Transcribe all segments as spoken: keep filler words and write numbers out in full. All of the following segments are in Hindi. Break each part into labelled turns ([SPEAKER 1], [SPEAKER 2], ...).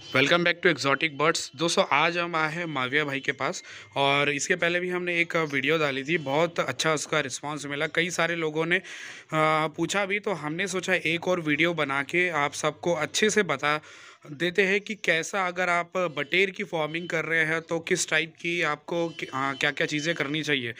[SPEAKER 1] Welcome back to exotic birds. दोस्तों आज हम आए हैं माविया भाई के पास और इसके पहले भी हमने एक वीडियो डाली थी, बहुत अच्छा उसका रिस्पांस मिला। कई सारे लोगों ने आ, पूछा भी, तो हमने सोचा एक और वीडियो बना के आप सबको अच्छे से बता देते हैं कि कैसा, अगर आप बटेर की फार्मिंग कर रहे हैं तो किस टाइप की आपको क्या क्या चीज़ें करनी चाहिए।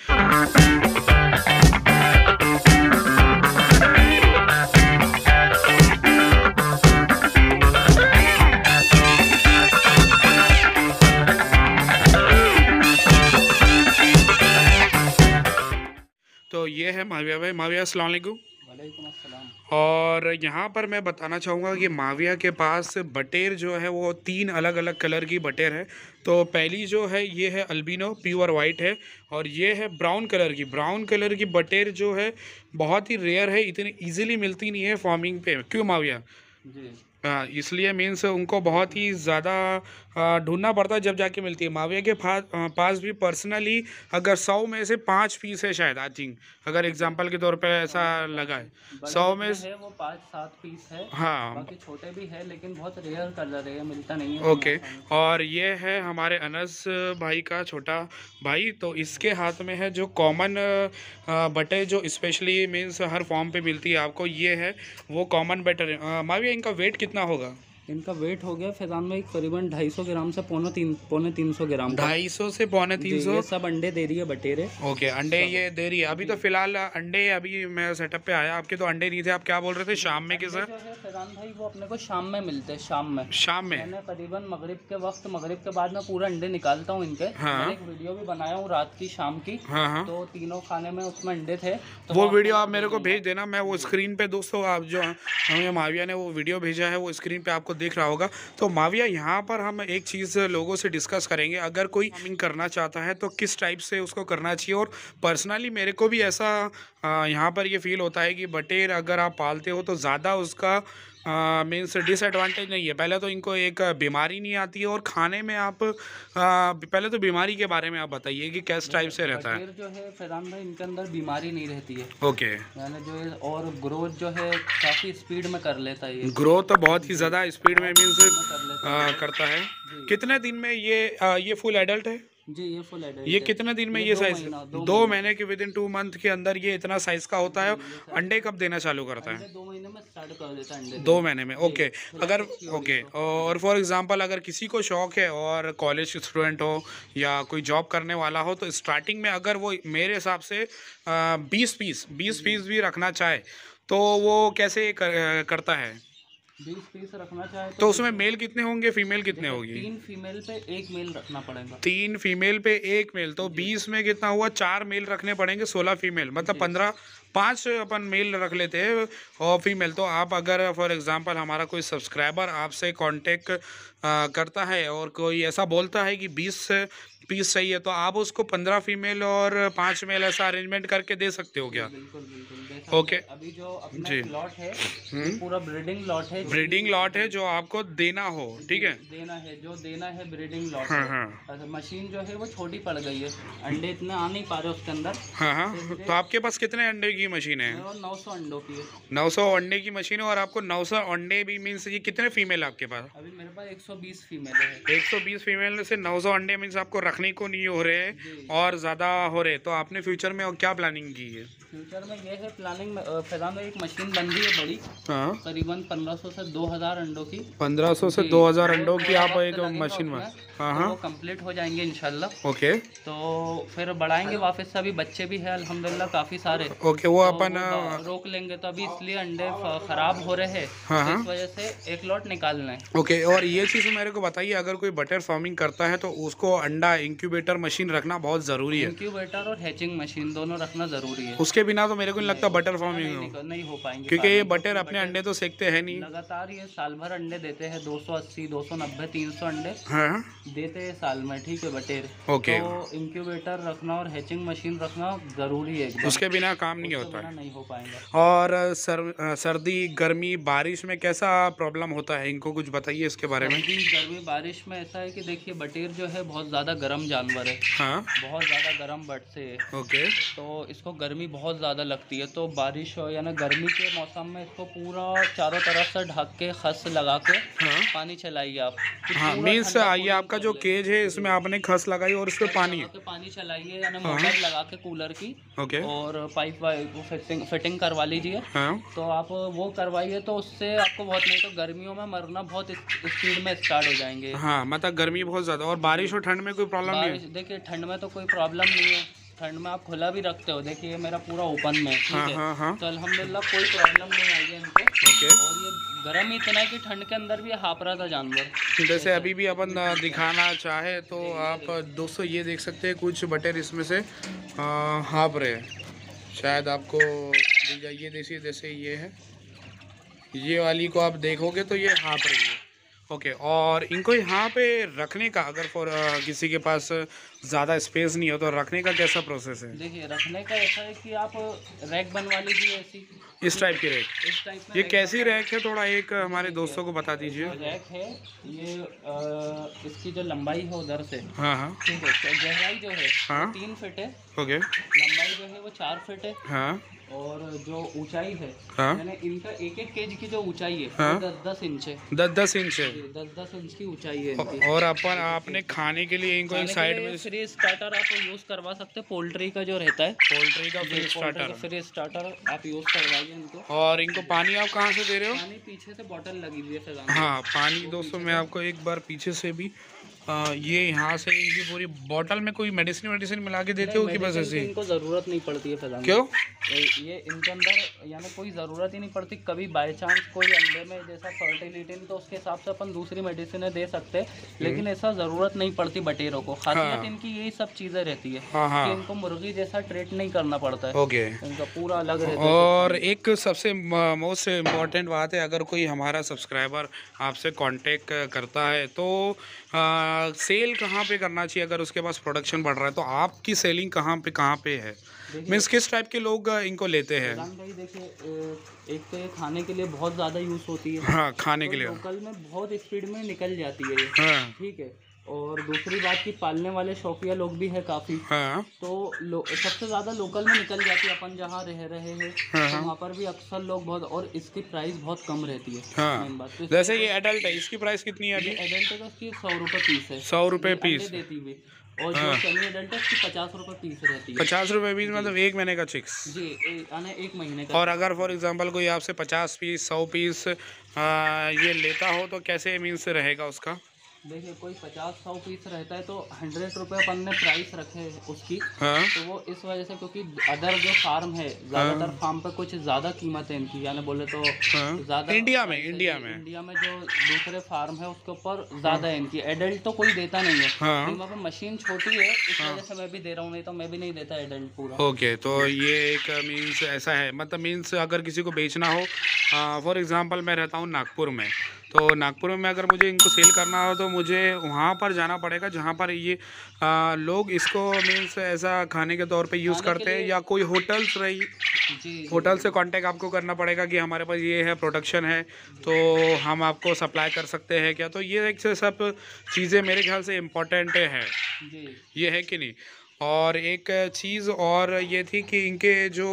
[SPEAKER 1] तो ये है माविया भाई। माविया अस्सलाम वालेकुम।
[SPEAKER 2] वालेकुम अस्सलाम।
[SPEAKER 1] और यहाँ पर मैं बताना चाहूँगा कि माविया के पास बटेर जो है वो तीन अलग अलग कलर की बटेर है। तो पहली जो है ये है अल्बिनो प्योर वाइट है, और ये है ब्राउन कलर की। ब्राउन कलर की बटेर जो है बहुत ही रेयर है, इतनी इजीली मिलती नहीं है फार्मिंग पे। क्यों माविया?
[SPEAKER 2] जी
[SPEAKER 1] हाँ, इसलिए मीन्स उनको बहुत ही ज़्यादा ढूंढना पड़ता है, जब जाके मिलती है। माविया के पास पास भी पर्सनली अगर सौ में से पाँच पीस है शायद, आई थिंक, अगर एग्जांपल के तौर पे ऐसा लगा है सौ में
[SPEAKER 2] है वो पाँच सात पीस है।
[SPEAKER 1] हाँ,
[SPEAKER 2] बाकी छोटे भी है लेकिन बहुत रेयर कलर है, मिलता नहीं है।
[SPEAKER 1] ओके। और ये है हमारे अनस भाई का छोटा भाई, तो इसके हाथ में है जो कॉमन बटे, जो स्पेशली मीन्स हर फॉर्म पे मिलती है आपको। ये है वो कॉमन बटर। माविया इनका वेट कितना होगा?
[SPEAKER 2] इनका वेट हो गया फैजान भाई करीबन ढाई सौ ग्राम से पौने तीन पौने तीन सौ ग्राम।
[SPEAKER 1] ढाई सौ से पौने तीन सौ।
[SPEAKER 2] ये सब अंडे दे रही है बटेरे।
[SPEAKER 1] ओके, अंडे ये दे रही है अभी तो फिलहाल अंडे। अभी मैं सेटअप पे आया, आपके तो अंडे नहीं थे। आप क्या बोल रहे थे शाम में? किस
[SPEAKER 2] फैजान भाई वो अपने को शाम में मिलते हैं। शाम में
[SPEAKER 1] शाम में
[SPEAKER 2] मैंने करीबन मगरिब के वक्त, मगरिब के बाद मैं पूरा अंडे निकालता हूँ इनके।
[SPEAKER 1] हाँ।
[SPEAKER 2] मैंने एक वीडियो भी बनाया हूँ रात की शाम की।
[SPEAKER 1] हाँ हाँ,
[SPEAKER 2] तो तीनों खाने में उसमें अंडे थे, तो
[SPEAKER 1] वो वीडियो आप मेरे को भेज देना। मैं वो स्क्रीन पे, दोस्तों आप जो हमें माविया ने वो वीडियो भेजा है वो स्क्रीन पे आपको दिख रहा होगा। तो माविया यहाँ पर हम एक चीज़ लोगों से डिस्कस करेंगे, अगर कोई फार्मिंग करना चाहता है तो किस टाइप से उसको करना चाहिए। और पर्सनली मेरे को भी ऐसा यहाँ पर ये फील होता है कि बटेर अगर आप पालते हो तो ज़्यादा उसका मीन्स डिसएडवांटेज नहीं है। पहले तो इनको एक बीमारी नहीं आती है, और खाने में आप आ, पहले तो बीमारी के बारे में आप बताइए कि किस टाइप से रहता है।
[SPEAKER 2] जो है फैजान भाई इनके अंदर बीमारी नहीं रहती है।
[SPEAKER 1] ओके,
[SPEAKER 2] यानी जो है, और ग्रोथ जो है काफ़ी स्पीड में कर लेता है। ये
[SPEAKER 1] ग्रोथ तो बहुत ही ज़्यादा स्पीड में मीन्स
[SPEAKER 2] कर लेता है।
[SPEAKER 1] करता है। कितने दिन में ये आ, ये फुल एडल्ट है?
[SPEAKER 2] जी ये फुल एडल्ट
[SPEAKER 1] ये
[SPEAKER 2] है।
[SPEAKER 1] कितने दिन में
[SPEAKER 2] ये
[SPEAKER 1] ये
[SPEAKER 2] दो
[SPEAKER 1] साइज?
[SPEAKER 2] महीना- दो
[SPEAKER 1] दो
[SPEAKER 2] महीने।
[SPEAKER 1] महीने के विद इन टू मंथ के अंदर ये इतना साइज का होता है। अंडे कब देना चालू करता है?
[SPEAKER 2] अंडे दो महीने में स्टार्ट कर देता है अंडे।
[SPEAKER 1] दो महीने में, ओके। अगर ओके, और फॉर एग्जांपल अगर किसी को शौक है और कॉलेज स्टूडेंट हो या कोई जॉब करने वाला हो, तो स्टार्टिंग में अगर वो मेरे हिसाब से बीस पीस बीस पीस भी रखना चाहे तो वो कैसे कर, करता है?
[SPEAKER 2] बीस पीस रखना चाहे
[SPEAKER 1] तो उसमें मेल कितने होंगे, फीमेल कितने होगी?
[SPEAKER 2] तीन फीमेल पे एक मेल रखना पड़ेगा।
[SPEAKER 1] तीन फीमेल पे एक मेल, तो बीस में कितना हुआ? चार मेल रखने पड़ेंगे, सोलह फीमेल, मतलब पंद्रह। पाँच अपन मेल रख लेते हैं और फीमेल। तो आप अगर फॉर एग्जांपल हमारा कोई सब्सक्राइबर आपसे कांटेक्ट करता है और कोई ऐसा बोलता है कि बीस पीस चाहिए, तो आप उसको पंद्रह फीमेल और पाँच मेल ऐसा अरेंजमेंट करके दे सकते हो क्या?
[SPEAKER 2] बिल्कुल बिल्कुल।
[SPEAKER 1] ओके,
[SPEAKER 2] अभी जो अपना लॉट है पूरा ब्रीडिंग लॉट है।
[SPEAKER 1] ब्रीडिंग लॉट है जो आपको देना हो, ठीक है,
[SPEAKER 2] देना है जो देना है ब्रीडिंग लॉट।
[SPEAKER 1] हाँ हाँ।
[SPEAKER 2] मशीन जो है वो छोटी पड़ गई है, अंडे इतने आ नहीं पा रहे उसके अंदर।
[SPEAKER 1] हाँ हाँ। तो आपके पास कितने अंडे की मशीन है?
[SPEAKER 2] नौ सौ अंडों की है।
[SPEAKER 1] नौ सौ अंडे की मशीन है, और आपको नौ सौ अंडे भी मीन्स ये कितने फीमेल आपके पास?
[SPEAKER 2] अभी मेरे पास एक सौ बीस फीमेल है।
[SPEAKER 1] एक सौ बीस फीमेल में से नौ सौ अंडे मीन्स आपको रखने को नहीं हो रहे और ज़्यादा हो रहे। तो आपने फ्यूचर में और क्या प्लानिंग की है?
[SPEAKER 2] फ्यूचर में ये है प्लानिंग, फिलहाल में एक मशीन बन रही है बड़ी,
[SPEAKER 1] हाँ,
[SPEAKER 2] करीबन पंद्रह सौ से दो हज़ार अंडों की।
[SPEAKER 1] पंद्रह सौ से दो हज़ार अंडों की आप एक मशीन में। हाँ हाँ,
[SPEAKER 2] वो कंप्लीट हो जाएंगे इंशाल्लाह।
[SPEAKER 1] ओके,
[SPEAKER 2] तो फिर बढ़ाएंगे वापस से। अभी बच्चे भी है अल्हम्दुलिल्लाह काफ़ी सारे।
[SPEAKER 1] ओके, वो अपन
[SPEAKER 2] तो रोक लेंगे, तो अभी इसलिए अंडे ख़राब हो रहे हैं,
[SPEAKER 1] हाँ हाँ,
[SPEAKER 2] इस वजह से एक लॉट निकालना है।
[SPEAKER 1] ओके। और ये चीज़ मेरे को बताइए, अगर कोई बटर फार्मिंग करता है तो उसको अंडा इंक्यूबेटर मशीन रखना बहुत ज़रूरी है।
[SPEAKER 2] इंक्यूबेटर और हैचिंग मशीन दोनों रखना ज़रूरी है।
[SPEAKER 1] उसके बिना तो मेरे को नहीं लगता बटर फार्मिंग
[SPEAKER 2] नहीं,
[SPEAKER 1] हो,
[SPEAKER 2] नहीं हो पाएंगे,
[SPEAKER 1] क्योंकि ये बटर अपने अंडे तो सेकते हैं नहीं।
[SPEAKER 2] लगातार ये साल भर अंडे देते हैं, दो सौ अस्सी, दो सौ नब्बे, तीन सौ अंडे
[SPEAKER 1] हाँ,
[SPEAKER 2] देते हैं साल में, ठीक है बटेर।
[SPEAKER 1] ओके।
[SPEAKER 2] तो इंक्यूबेटर रखना और हैचिंग मशीन रखना जरूरी है एकदम।
[SPEAKER 1] उसके बिना काम नहीं
[SPEAKER 2] उसके
[SPEAKER 1] होता
[SPEAKER 2] बिना
[SPEAKER 1] है।
[SPEAKER 2] नहीं हो पाएगा।
[SPEAKER 1] और सर, सर्दी गर्मी बारिश में कैसा प्रॉब्लम होता है, इनको कुछ बताइए इसके बारे में।
[SPEAKER 2] सर्दी गर्मी बारिश में ऐसा है कि देखिए बटेर जो है बहुत ज़्यादा गर्म जानवर है।
[SPEAKER 1] हाँ।
[SPEAKER 2] बहुत ज़्यादा गर्म बट से है।
[SPEAKER 1] ओके।
[SPEAKER 2] तो इसको गर्मी बहुत ज़्यादा लगती है, तो बारिश हो या ना गर्मी के मौसम में इसको पूरा चारों तरफ से ढक के खस लगा के
[SPEAKER 1] हाँ।
[SPEAKER 2] पानी चलाइए आप।
[SPEAKER 1] हाँ, मीन्स ये आपका जो केज है इसमें आपने खस लगाई और उसमें पानी
[SPEAKER 2] के पानी चलाइए, यानी
[SPEAKER 1] हाँ।
[SPEAKER 2] मोटर लगा के कूलर की।
[SPEAKER 1] ओके।
[SPEAKER 2] और पाइप वाइप फिटिंग फिटिंग करवा लीजिए।
[SPEAKER 1] हाँ।
[SPEAKER 2] तो आप वो करवाइए तो उससे आपको बहुत, नहीं तो गर्मियों में मरना बहुत स्पीड में स्टार्ट हो जाएंगे।
[SPEAKER 1] हाँ, मतलब गर्मी बहुत ज़्यादा। और बारिश और ठंड में कोई प्रॉब्लम नहीं है?
[SPEAKER 2] देखिए ठंड में तो कोई प्रॉब्लम नहीं है, ठंड में आप खुला भी रखते हो। देखिए मेरा पूरा ओपन में, ठीक
[SPEAKER 1] हाँ,
[SPEAKER 2] है।
[SPEAKER 1] हाँ, हाँ।
[SPEAKER 2] तो अल्हम्दुलिल्लाह कोई प्रॉब्लम नहीं आई है इनको।
[SPEAKER 1] ओके।
[SPEAKER 2] और ये गर्म इतना है कि ठंड के अंदर भी हाँप रहा था जानवर।
[SPEAKER 1] जैसे अभी भी अपन दिखाना चाहे तो आप दोस्तों ये देख सकते हैं कुछ बटेर इसमें से हाँप रहे हैं। शायद आपको दिख जाए, ये देखिए जैसे ये है, ये वाली को आप देखोगे तो ये हाँप रही है। ओके। और इनको यहाँ पे रखने का, अगर फॉर किसी के पास ज़्यादा स्पेस नहीं हो तो रखने का कैसा प्रोसेस है?
[SPEAKER 2] देखिए रखने का ऐसा है कि आप रैक बनवा लीजिए ऐसी,
[SPEAKER 1] इस टाइप की रैक।
[SPEAKER 2] इस टाइप में
[SPEAKER 1] ये
[SPEAKER 2] रैक
[SPEAKER 1] कैसी रैक है, थोड़ा एक हमारे दोस्तों को बता दीजिए।
[SPEAKER 2] रैक है ये, आ, इसकी जो लंबाई है उधर से,
[SPEAKER 1] हाँ हाँ
[SPEAKER 2] ठीक है, तो गहराई जो है
[SPEAKER 1] हाँ।
[SPEAKER 2] वो तीन फीट है।
[SPEAKER 1] ओके।
[SPEAKER 2] लंबाई जो है वो चार फीट है।
[SPEAKER 1] हाँ।
[SPEAKER 2] और जो ऊंचाई है,
[SPEAKER 1] हाँ।
[SPEAKER 2] यानी इनका एक एक केज की जो ऊंचाई है
[SPEAKER 1] हाँ।
[SPEAKER 2] वो दस दस इंच है।
[SPEAKER 1] दस दस इंच है।
[SPEAKER 2] दस दस इंच की ऊंचाई है इनकी।
[SPEAKER 1] और अपन आपने खाने के लिए इनको एक साइड में
[SPEAKER 2] फ्री स्टार्टर आप यूज करवा सकते हैं, पोल्ट्री का जो रहता है,
[SPEAKER 1] पोल्ट्री का फ्री स्टार्टर,
[SPEAKER 2] फ्री स्टार्टर आप यूज करवाइए इनको।
[SPEAKER 1] और इनको पानी आप कहाँ से दे रहे हो?
[SPEAKER 2] पानी पीछे से बोतल लगी हुई है फिर।
[SPEAKER 1] हाँ, पानी दोस्तों मैं आपको एक बार पीछे से भी आ, ये यहाँ से इनकी पूरी बोतल में कोई मेडिसिन मेडिसिन मिला के देते हो कि बस ऐसे?
[SPEAKER 2] इनको ज़रूरत नहीं पड़ती है फिर।
[SPEAKER 1] क्यों?
[SPEAKER 2] ये इनके अंदर यानी कोई ज़रूरत ही नहीं पड़ती। कभी बाय चांस कोई अंडे में जैसा फर्टिलिटी नहीं, तो उसके हिसाब से अपन दूसरी मेडिसिन दे सकते हैं, लेकिन ऐसा ज़रूरत नहीं पड़ती बटेरों को। खासियत
[SPEAKER 1] हाँ।
[SPEAKER 2] इनकी यही सब चीज़ें रहती है।
[SPEAKER 1] हाँ हाँ।
[SPEAKER 2] कि इनको मुर्गी जैसा ट्रीट नहीं करना पड़ता है।
[SPEAKER 1] ओके।
[SPEAKER 2] इनका पूरा अलग रहता है।
[SPEAKER 1] और एक सबसे मोस्ट इम्पॉर्टेंट बात है, अगर कोई हमारा सब्सक्राइबर आपसे कांटेक्ट करता है तो आ, सेल कहाँ पे करना चाहिए? अगर उसके पास प्रोडक्शन बढ़ रहा है तो आपकी सेलिंग कहाँ पे कहाँ पे है? मीन्स किस टाइप के लोग इनको लेते हैं?
[SPEAKER 2] भाई देखिए, एक तो ये खाने के लिए बहुत ज़्यादा यूज़ होती है।
[SPEAKER 1] हाँ, खाने के लिए
[SPEAKER 2] लोकल में बहुत स्पीड में निकल जाती है ये।
[SPEAKER 1] हाँ।
[SPEAKER 2] ठीक है। और दूसरी बात की पालने वाले शौकिया लोग भी है काफ़ी।
[SPEAKER 1] हाँ।
[SPEAKER 2] तो सबसे ज़्यादा लोकल में निकल जाती है। अपन जहाँ रह रहे हैं
[SPEAKER 1] हाँ।
[SPEAKER 2] तो वहाँ पर भी अक्सर लोग बहुत, और इसकी प्राइस बहुत कम रहती है।
[SPEAKER 1] हाँ।
[SPEAKER 2] मेन बात तो
[SPEAKER 1] जैसे ये एडल्ट है, इसकी प्राइस कितनी है अभी?
[SPEAKER 2] एडल्ट है तो उसकी सौ रुपये पीस है।
[SPEAKER 1] सौ रुपये
[SPEAKER 2] ये
[SPEAKER 1] पीस
[SPEAKER 2] अंडे देती हुई। और जो सेमी एडल्ट है उसकी पचास रुपये पीस रहती है।
[SPEAKER 1] पचास रुपये पीस मतलब एक महीने का चिक्स
[SPEAKER 2] जी, यानी एक महीने का।
[SPEAKER 1] और अगर फॉर एग्जांपल कोई आपसे पचास पीस सौ पीस आ, ये लेता हो तो कैसे मीन्स रहेगा उसका?
[SPEAKER 2] देखिए कोई पचास सौ पीस रहता है तो हंड्रेड रुपये अपन ने प्राइस रखे है उसकी।
[SPEAKER 1] हाँ।
[SPEAKER 2] तो वो इस वजह से क्योंकि अदर जो फार्म है, ज़्यादातर फार्म पे कुछ ज़्यादा कीमत है इनकी, यानी बोले तो
[SPEAKER 1] हाँ।
[SPEAKER 2] ज़्यादा
[SPEAKER 1] इंडिया में इंडिया में
[SPEAKER 2] इंडिया में जो दूसरे फार्म है उसके ऊपर ज़्यादा है इनकी। एडल्ट तो कोई देता नहीं है।
[SPEAKER 1] हाँ।
[SPEAKER 2] वहाँ पे मशीन छोटी है, इस वजह से मैं भी दे रहा हूँ, नहीं तो मैं भी नहीं देता एडल्ट पूरा।
[SPEAKER 1] ओके। तो ये एक मीन्स ऐसा है, मतलब मीन्स अगर किसी को बेचना हो, फॉर एग्जांपल मैं रहता हूँ नागपुर में, तो नागपुर में अगर मुझे इनको सेल करना हो तो मुझे वहाँ पर जाना पड़ेगा जहाँ पर ये आ, लोग इसको मीन्स ऐसा खाने के तौर पे यूज़ करते हैं, या कोई होटल्स रही
[SPEAKER 2] जी,
[SPEAKER 1] होटल से कांटेक्ट आपको करना पड़ेगा कि हमारे पास ये है प्रोडक्शन है तो हम आपको सप्लाई कर सकते हैं क्या? तो ये एक सब चीज़ें मेरे ख्याल से इम्पोर्टेंट है
[SPEAKER 2] जी।
[SPEAKER 1] ये है कि नहीं? और एक चीज़ और ये थी कि इनके जो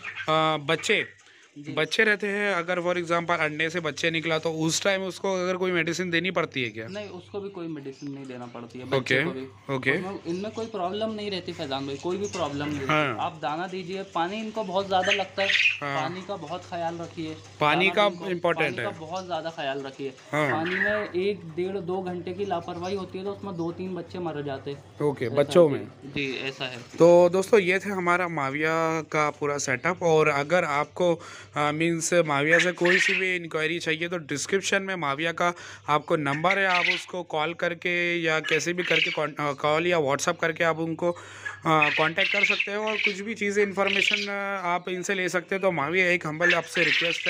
[SPEAKER 1] आ, बच्चे बच्चे रहते हैं, अगर फॉर एग्जांपल अंडे से बच्चे निकला तो उस टाइम उसको अगर कोई मेडिसिन देनी पड़ती है क्या?
[SPEAKER 2] नहीं, उसको भी कोई मेडिसिन नहीं देना पड़ती है।
[SPEAKER 1] Okay okay.
[SPEAKER 2] इनमें कोई प्रॉब्लम नहीं रहती फैजान भाई, कोई भी प्रॉब्लम नहीं
[SPEAKER 1] हाँ।
[SPEAKER 2] रहती। आप दाना दीजिए, पानी इनको बहुत ज़्यादा लगता है।
[SPEAKER 1] हाँ।
[SPEAKER 2] पानी का बहुत ख्याल रखिए।
[SPEAKER 1] पानी का इम्पोर्टेंट
[SPEAKER 2] है,
[SPEAKER 1] है,
[SPEAKER 2] बहुत ज़्यादा ख्याल रखिए।
[SPEAKER 1] हाँ।
[SPEAKER 2] पानी में एक डेढ़ दो घंटे की लापरवाही होती है तो उसमें दो तीन बच्चे मर जाते हैं।
[SPEAKER 1] ओके, बच्चों में।
[SPEAKER 2] जी, ऐसा है।
[SPEAKER 1] तो दोस्तों ये थे हमारा माविया का पूरा सेटअप। और अगर आपको मीन्स माविया से कोई सी भी इंक्वायरी चाहिए तो डिस्क्रिप्शन में माविया का आपको नंबर है, आप उसको कॉल करके या कैसे भी करके कॉल या व्हाट्सअप करके आप उनको कांटेक्ट कर सकते हो और कुछ भी चीज़ें इन्फॉर्मेशन आप इनसे ले सकते हो। तो माविया एक हम्बल आपसे रिक्वेस्ट है,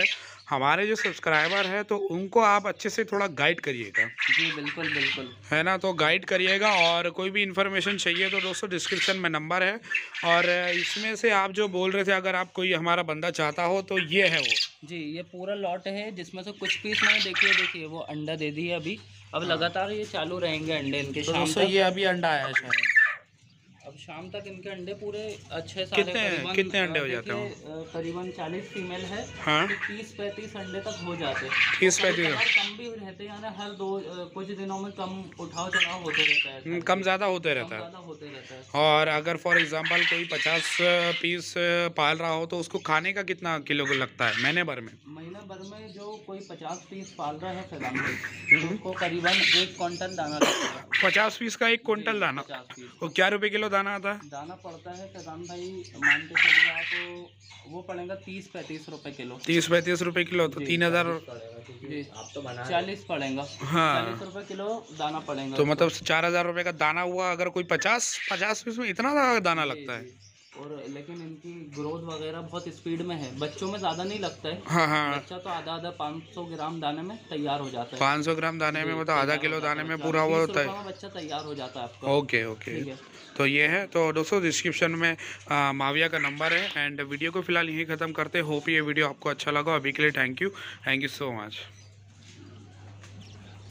[SPEAKER 1] हमारे जो सब्सक्राइबर है तो उनको आप अच्छे से थोड़ा गाइड करिएगा।
[SPEAKER 2] जी बिल्कुल बिल्कुल,
[SPEAKER 1] है ना, तो गाइड करिएगा। और कोई भी इन्फॉर्मेशन चाहिए तो दोस्तों डिस्क्रिप्शन में नंबर है। और इसमें से आप जो बोल रहे थे, अगर आप कोई हमारा बंदा चाहता हो तो ये है वो।
[SPEAKER 2] जी ये पूरा लॉट है, जिसमें से कुछ पीस मैंने देखिए देखिए वो अंडा दे दिए अभी। अब लगातार ये चालू रहेंगे अंडे इनके
[SPEAKER 1] तो
[SPEAKER 2] शाम
[SPEAKER 1] दोस्तों
[SPEAKER 2] तक।
[SPEAKER 1] ये अभी अंडा आया शायद।
[SPEAKER 2] अब शाम तक इनके अंडे पूरे अच्छे सारे
[SPEAKER 1] कितने
[SPEAKER 2] करीबन
[SPEAKER 1] कितने अंडे
[SPEAKER 2] अ,
[SPEAKER 1] हो जाते हैं?
[SPEAKER 2] देखिए, अ, करीबन चालीस फीमेल है।
[SPEAKER 1] हाँ,
[SPEAKER 2] तो तीस पैंतीस अंडे तक हो जाते हैं।
[SPEAKER 1] तीस
[SPEAKER 2] कभी
[SPEAKER 1] पैंतीस
[SPEAKER 2] कभार कम भी रहते हैं, यानी हर दो अ, कुछ दिनों में कम उठाव चढ़ाव होते रहता है,
[SPEAKER 1] हम्म, कम ज़्यादा होते
[SPEAKER 2] कम
[SPEAKER 1] रहता है।
[SPEAKER 2] ज़्यादा होते रहता है।
[SPEAKER 1] और अगर फॉर एग्जांपल कोई पचास पीस पाल रहा हो तो उसको खाने का कितना किलो को लगता है महीने भर में?
[SPEAKER 2] महीने भर में जो कोई पचास पीस पाल रहा है फैजान भाई, तो उसको करीबन एक क्विंटल दाना लगता है।
[SPEAKER 1] पचास पीस का एक क्विंटल दाना?
[SPEAKER 2] पचास पीस
[SPEAKER 1] वो क्या रुपए किलो दाना आता है?
[SPEAKER 2] दाना पड़ता है फैजान भाई, मान के चलिए आप, वो पड़ेगा तीस पैंतीस रुपए किलो।
[SPEAKER 1] तीस पैंतीस रुपए किलो तो तीन हजार
[SPEAKER 2] जी चालीस पड़ेगा।
[SPEAKER 1] हाँ,
[SPEAKER 2] चालीस रुपए किलो दाना पड़ेगा।
[SPEAKER 1] तो मतलब चार हजार रुपये का दाना हुआ। अगर कोई पचास पचास पीस में इतना ज़्यादा दाना
[SPEAKER 2] जी,
[SPEAKER 1] लगता है?
[SPEAKER 2] जी। और लेकिन इनकी ग्रोथ वगैरह बहुत स्पीड में है। बच्चों में ज़्यादा नहीं लगता है।
[SPEAKER 1] हाँ हाँ,
[SPEAKER 2] बच्चा तो आधा आधा पाँच सौ ग्राम दाने में तैयार हो जाता है।
[SPEAKER 1] पाँच सौ ग्राम दाने में मतलब आधा किलो दाने में पूरा वो होता है।
[SPEAKER 2] बच्चा तैयार हो जाता है आपका।
[SPEAKER 1] ओके ओके,
[SPEAKER 2] ठीक है।
[SPEAKER 1] तो ये है। तो दोस्तों डिस्क्रिप्शन में आ, माविया का नंबर है। एंड वीडियो को फिलहाल यहीं ख़त्म करते हैं। होप ये वीडियो आपको अच्छा लगा। अभी के लिए thank you, thank you so much.